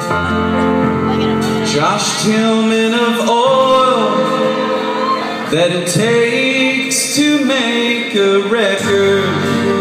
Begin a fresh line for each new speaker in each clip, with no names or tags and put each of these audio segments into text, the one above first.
Josh Tillman of oil that it takes to make a record.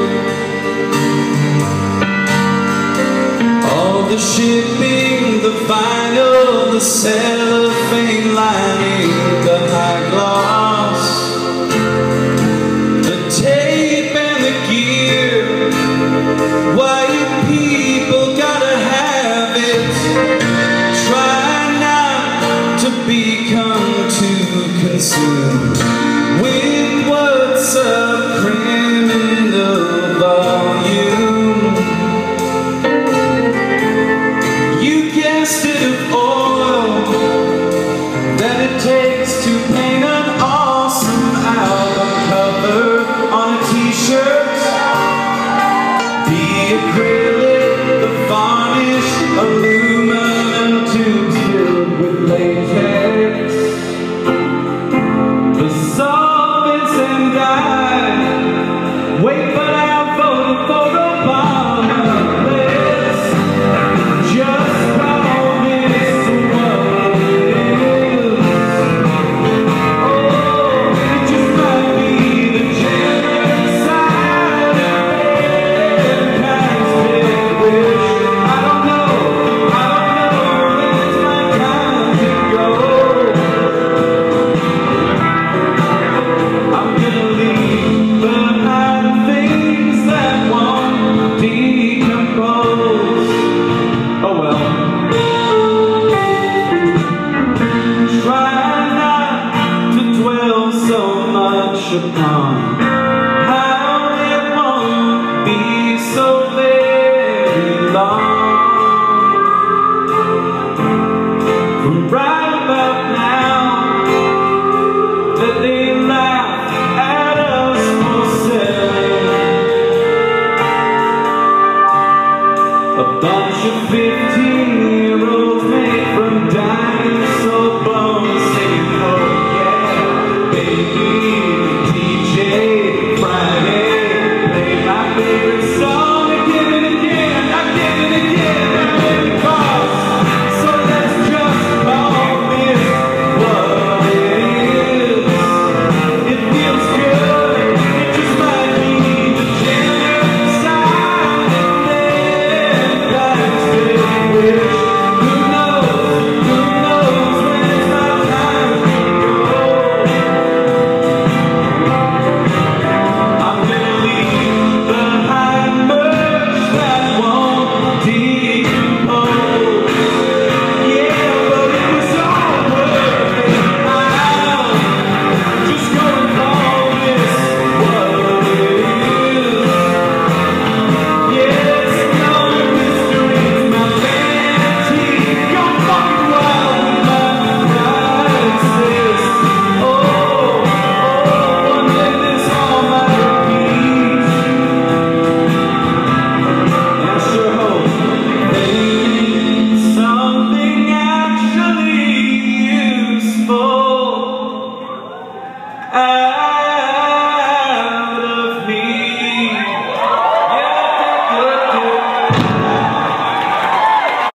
All the shipping, the vinyl, the cellophane lining, the high gloss, the tape and the gear. Why you people gotta have it? Try not to become too consumed with what's a criminal volume. You guessed it, of oil that it takes to paint an awesome album cover on a t-shirt. The acrylic, the varnish, aluminum tubes filled with latex, the solvents and dye. Wait, but I voted for Obama. Let's just call this what it is. Oh, it just might be the generous side of mankind's big wish. I don't know when it's my time to go. I'm gonna leave behind things that won't decompose. Oh well. Try not to dwell so much upon how it won't be so very long. From right about now that they laugh at us for selling a bunch of 15-year-olds.